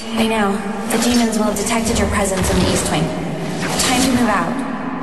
By now, the demons will have detected your presence in the East Wing. Time to move out.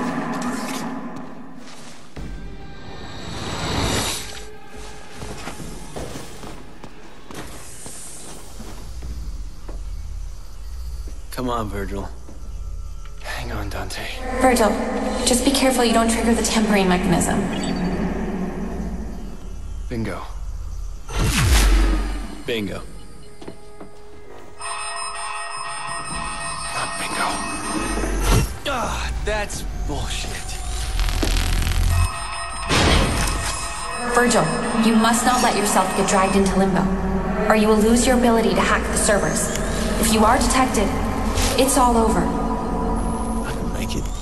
Come on, Virgil. Hang on, Dante. Virgil, just be careful you don't trigger the tempering mechanism. Bingo. Bingo. Not bingo. Ah, that's bullshit. Virgil, you must not let yourself get dragged into limbo, or you will lose your ability to hack the servers. If you are detected, it's all over. I can make it.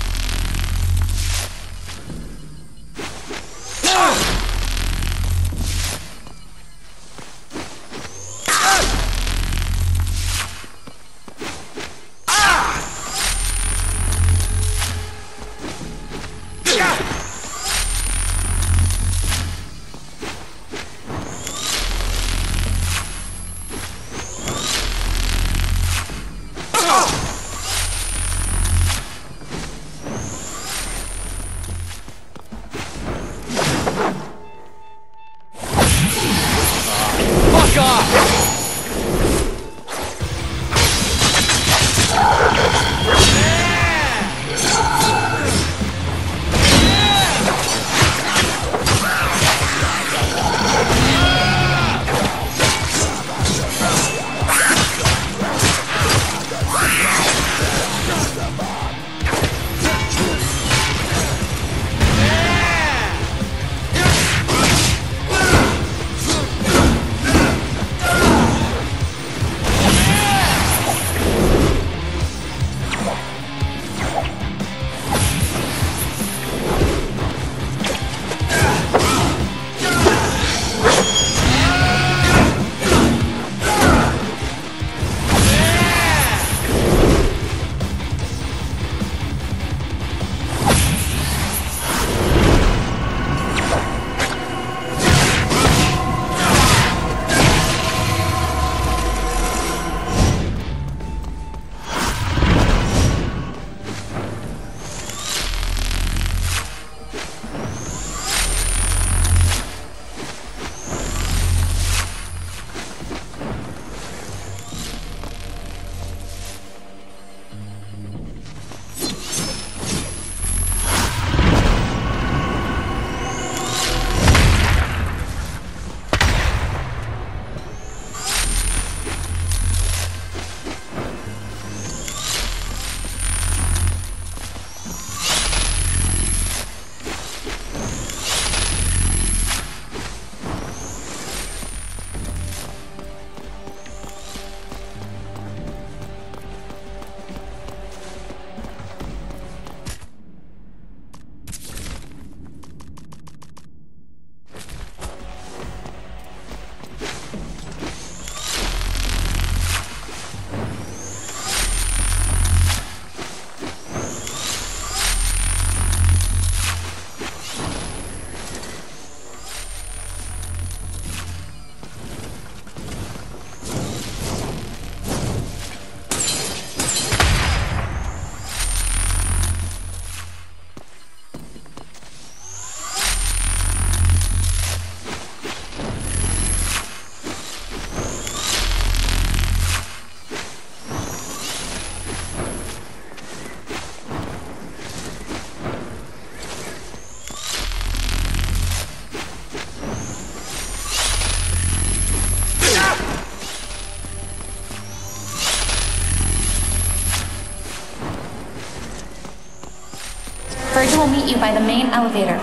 Virgil will meet you by the main elevator.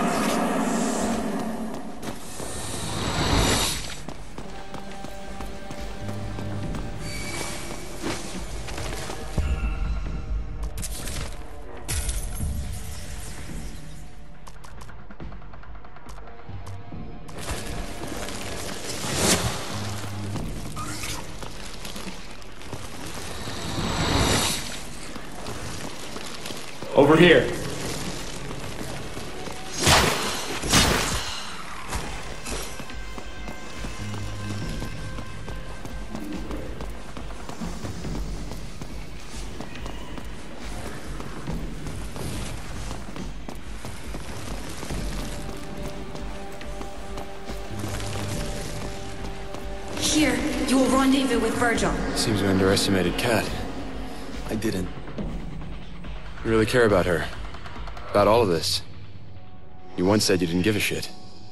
Over here. here, you will rendezvous with Virgil. Seems we underestimated Kat. I didn't. You really care about her? About all of this? You once said you didn't give a shit.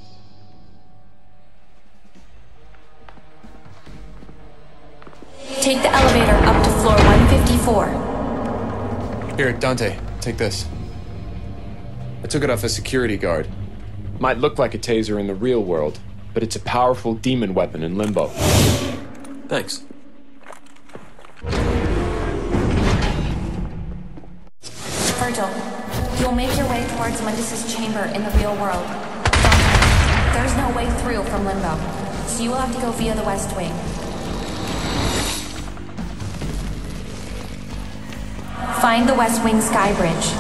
Take the elevator up to floor 154. Here, Dante, take this. I took it off a security guard. Might look like a taser in the real world, but it's a powerful demon weapon in Limbo. Thanks. Virgil, you will make your way towards Mundus's chamber in the real world. There's no way through from Limbo, so you will have to go via the West Wing. Find the West Wing sky bridge.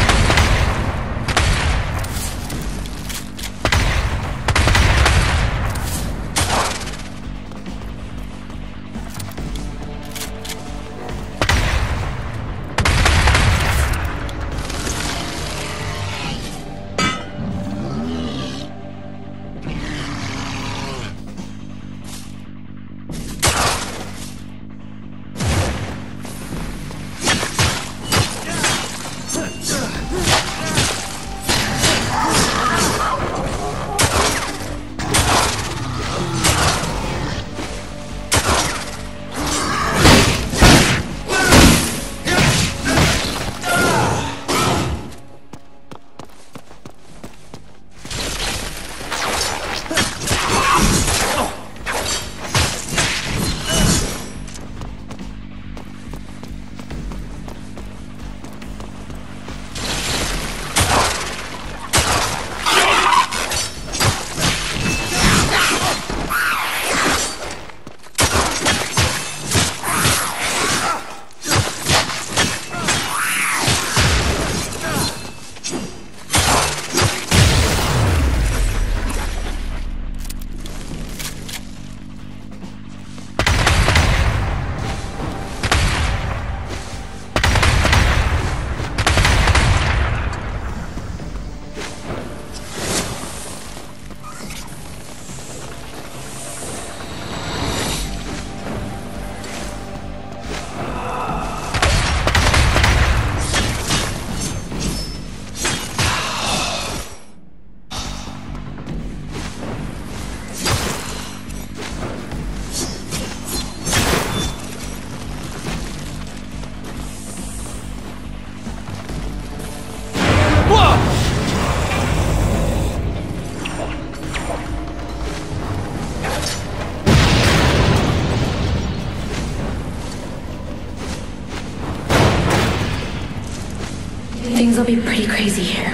Things will be pretty crazy here.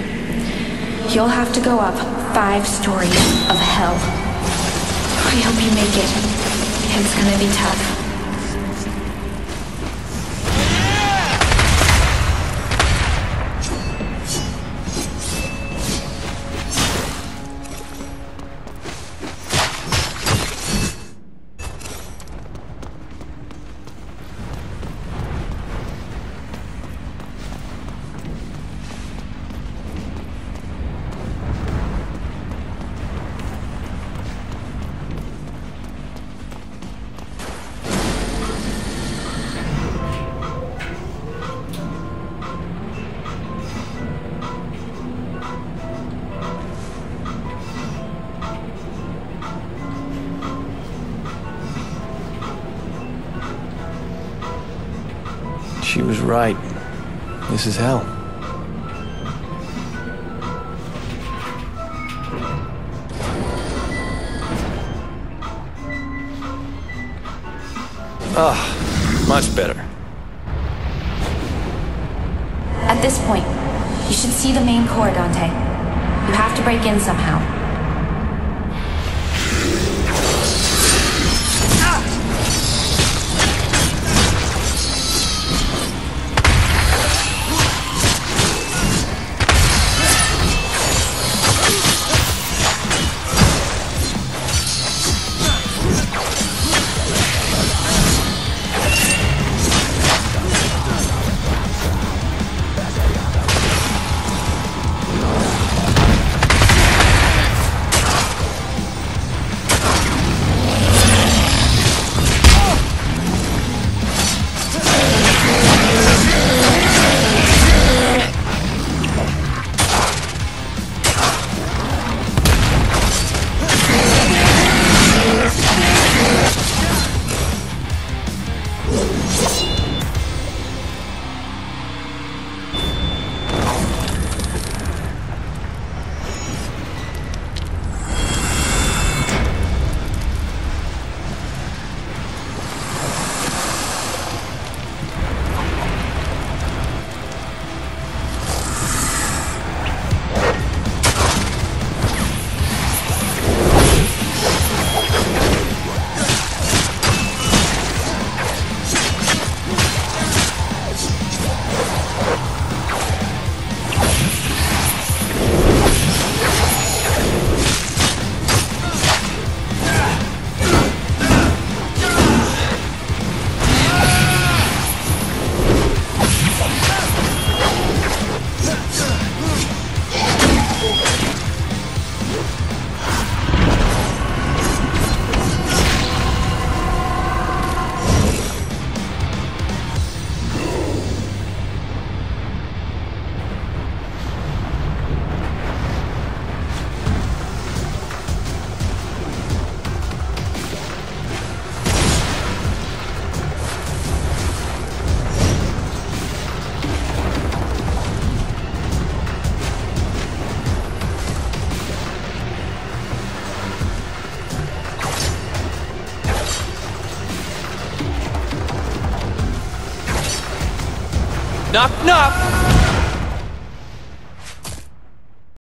You'll have to go up 5 stories of hell. I hope you make it. It's gonna be tough. She was right. This is hell. Ah, much better. At this point, you should see the main core, Dante. You have to break in somehow. Knock, knock!